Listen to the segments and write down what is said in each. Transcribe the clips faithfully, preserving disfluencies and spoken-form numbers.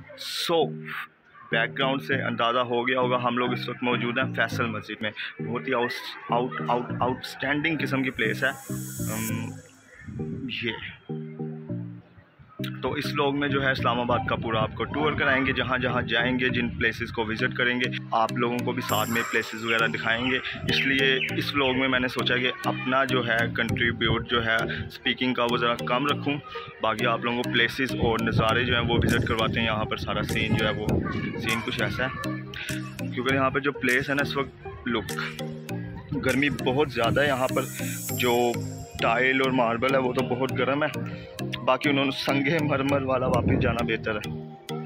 So background से अंदाज़ा हो गया होगा हम लोग इस वक्त मौजूद हैं फैसल मस्जिद में। बहुत ही आउट आउट आउट आउटस्टैंडिंग किस्म की प्लेस है ये। तो इस व्लॉग में जो है इस्लामाबाद का पूरा आपको टूर कराएंगे, जहाँ जहाँ जाएंगे, जिन प्लेसेस को विज़िट करेंगे, आप लोगों को भी साथ में प्लेसेस वगैरह दिखाएंगे। इसलिए इस व्लॉग में मैंने सोचा कि अपना जो है कंट्रीब्यूट जो है स्पीकिंग का वो ज़रा कम रखूं, बाकी आप लोगों को प्लेसेस और नज़ारे जो हैं वो विज़िट करवाते हैं। यहाँ पर सारा सीन जो है वो सीन कुछ ऐसा है, क्योंकि यहाँ पर जो प्लेस है ना इस वक्त लुक गर्मी बहुत ज़्यादा है। यहाँ पर जो टाइल और मार्बल है वो तो बहुत गर्म है, बाकी उन्होंने संगे मरमर वाला वापस जाना बेहतर है।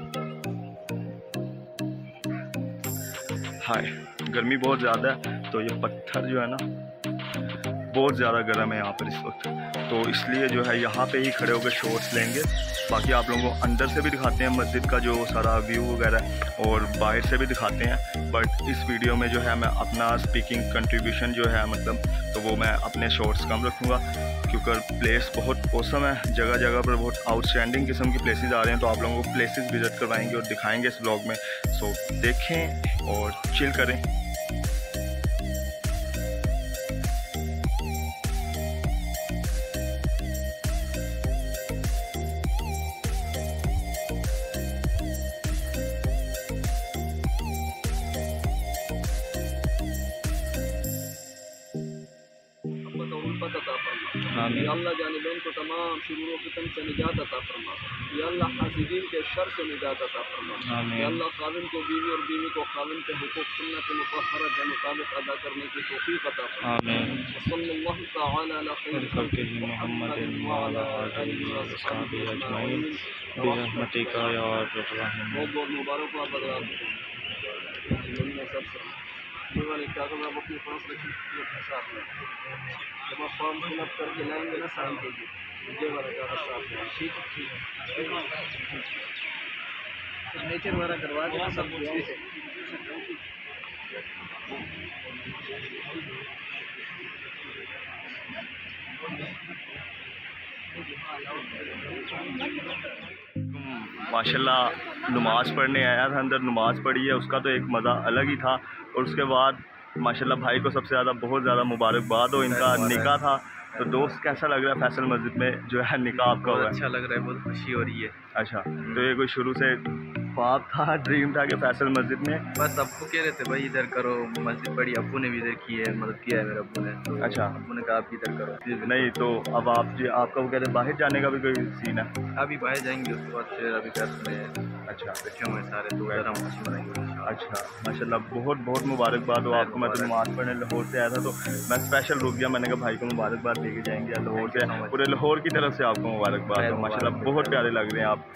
हाय गर्मी बहुत ज़्यादा है, तो ये पत्थर जो है ना बहुत ज़्यादा गर्म है यहाँ पर इस वक्त, तो इसलिए जो है यहाँ पे ही खड़े होकर शॉट्स लेंगे। बाकी आप लोगों को अंदर से भी दिखाते हैं मस्जिद का जो सारा व्यू वगैरह, और बाहर से भी दिखाते हैं। बट इस वीडियो में जो है मैं अपना स्पीकिंग कंट्रीब्यूशन जो है मतलब तो वो मैं अपने शॉट्स कम रखूँगा, क्योंकि प्लेस बहुत औसम है। जगह जगह पर बहुत आउटस्टैंडिंग किस्म की प्लेसेस आ रहे हैं, तो आप लोगों को प्लेसेस विज़िट करवाएंगे और दिखाएंगे इस व्लॉग में। सो देखें और चिल करें। या अल्लाह जानिबैन को तमाम शुरूर व फितन से निजात अता फरमा। या अल्लाह हासिदीन के शर से निजात अता फरमा। या अल्लाह खाविन को बीवी और बीवी को खाविन के हुकूक सुन्नत मुतहहरा के मुताबिक अदा करने की तौफीक अता फरमा। आमीन। सल्लल्लाहु तआला अला खैर खल्क़िही मुहम्मदिन व अला आलिहि व अस्हाबिहि अजमईन बिरहमतिका या अरहमर राहिमीन। बहुत बहुत मुबारकबाद बदला वाले कागज आप अपने पास रखिए साथ में। जब आप फॉर्म फिलअप करके लाएंगे ना साइन कीजिए, मुझे वाला कागज साथ में। ठीक ठीक सिग्नेचर वाला करवा देना सब कुछ से। माशाल्लाह नमाज़ पढ़ने आया था, अंदर नमाज़ पढ़ी है, उसका तो एक मज़ा अलग ही था। और उसके बाद माशाल्लाह भाई को सबसे ज़्यादा बहुत ज़्यादा मुबारकबाद हो, इनका निकाह था। तो दोस्त कैसा लग रहा है फैसल मस्जिद में जो है निकाह आपका हुआ? अच्छा लग रहा है, बहुत खुशी हो रही है। अच्छा, तो ये कोई शुरू से ख्वाब था, ड्रीम था कि फैसल मस्जिद में? बस अब्बू कह रहे थे भाई इधर करो मस्जिद बड़ी, अब्बू ने भी इधर की है, मदद किया है मेरे अब्बू ने। तो अच्छा, अब्बू ने कहा आप इधर करो। नहीं तो अब आप जी आपका वो कहते हैं बाहर जाने का भी कोई सीन है? अभी बाहर जाएंगे, उसके बाद फिर अभी घर में अच्छा बैठे हुए सारे, तो हम खुशी मनाएंगे। अच्छा माशाल्लाह बहुत बहुत मुबारकबाद हो आपको। मैं तो नमाज़ पढ़ने लाहौर से आया था, तो मैं स्पेशल रुक गया, मैंने कहा भाई को मुबारकबाद दे के जाएंगे लाहौर से। पूरे लाहौर की तरफ से आपको मुबारकबाद हो, माशाल्लाह बहुत प्यारे लग रहे हैं आप।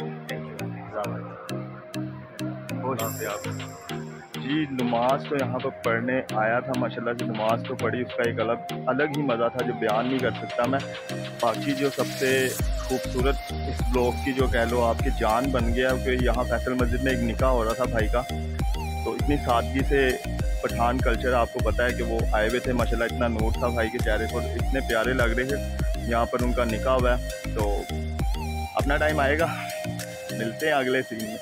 बहुत शुक्रिया आप जी। नमाज तो यहाँ पर पढ़ने आया था, माशाल्लाह से नमाज तो पढ़ी, उसका एक अलग अलग ही मज़ा था जो बयान नहीं कर सकता मैं। बाकी जो सबसे खूबसूरत इस ब्लॉग की जो कह लो आपकी जान बन गया कि यहाँ फैसल मस्जिद में एक निकाह हो रहा था भाई का, तो इतनी सादगी से पठान कल्चर आपको पता है कि वो आए हुए थे, माशाल्लाह इतना नूर था भाई के चेहरे पर, इतने प्यारे लग रहे थे। यहाँ पर उनका निकाह हुआ है, तो अपना टाइम आएगा, मिलते हैं अगले सीन में।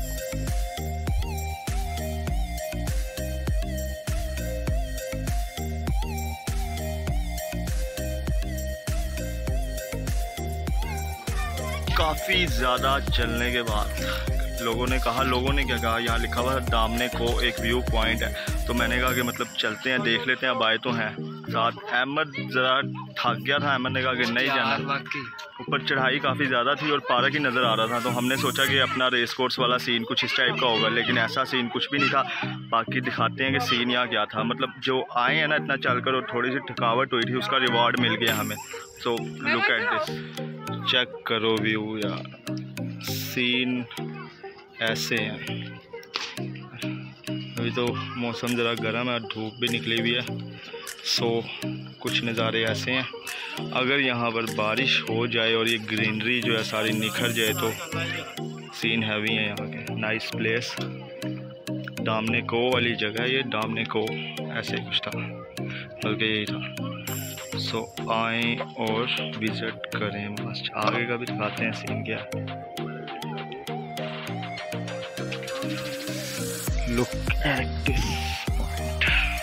काफ़ी ज़्यादा चलने के बाद लोगों ने कहा, लोगों ने क्या कहा, यहाँ लिखा हुआ है दामने को एक व्यू पॉइंट है, तो मैंने कहा कि मतलब चलते हैं देख लेते हैं। अब आए तो हैं साथ। अहमद ज़रा थक गया था, अहमद ने कहा कि नहीं जाना, ऊपर चढ़ाई काफ़ी ज़्यादा थी और पार्क ही नज़र आ रहा था, तो हमने सोचा कि अपना रेस कोर्स वाला सीन कुछ इस टाइप का होगा, लेकिन ऐसा सीन कुछ भी नहीं था। बाकी दिखाते हैं कि सीन यहाँ क्या था। मतलब जो आए हैं ना इतना चल कर और थोड़ी सी थकावट हुई थी, उसका रिवॉर्ड मिल गया हमें। So look at this, check करो व्यू यार, सीन ऐसे हैं। अभी तो मौसम ज़रा गर्म है, धूप भी निकली हुई है, सो कुछ नज़ारे ऐसे हैं। अगर यहाँ पर बारिश हो जाए और ये ग्रीनरी जो है सारी निखर जाए तो सीन हैवी है यहाँ के। नाइस प्लेस, दामने को वाली जगह है ये, दामने को ऐसे कुछ था, बल्कि यही था। सो आएँ और विज़िट करें, मस्त। आगे का भी दिखाते हैं सीन क्या है। Look at this point.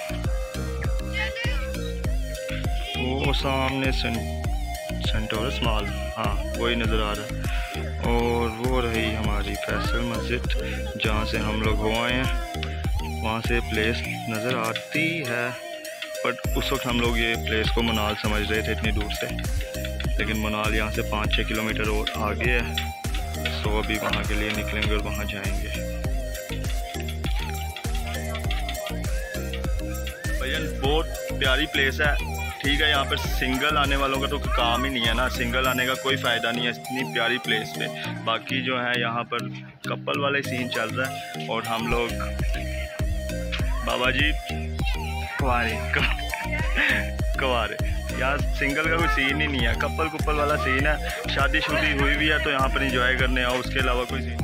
वो सामने सेंटोरस मॉल, हाँ वही नज़र आ रहा है। और वो रही हमारी फैसल मस्जिद जहाँ से हम लोग हो आए हैं। वहाँ से प्लेस नज़र आती है, बट उस वक्त हम लोग ये प्लेस को मनाल समझ रहे थे इतनी दूर से, लेकिन मनाल यहाँ से पाँच छः किलोमीटर और आगे है। तो अभी वहाँ के लिए निकलेंगे और वहाँ जाएंगे। भैया बहुत प्यारी प्लेस है, ठीक है। यहाँ पर सिंगल आने वालों का तो काम ही नहीं है ना, सिंगल आने का कोई फ़ायदा नहीं है इतनी प्यारी प्लेस पे। बाकी जो है यहाँ पर कपल वाले सीन चल रहा है और हम लोग बाबा जी कुंवारे कुंवारे, यहाँ सिंगल का कोई सीन ही नहीं है, कपल कुपल वाला सीन है। शादी शुदी हुई भी है तो यहाँ पर इंजॉय करने आओ, उसके अलावा कोई सीन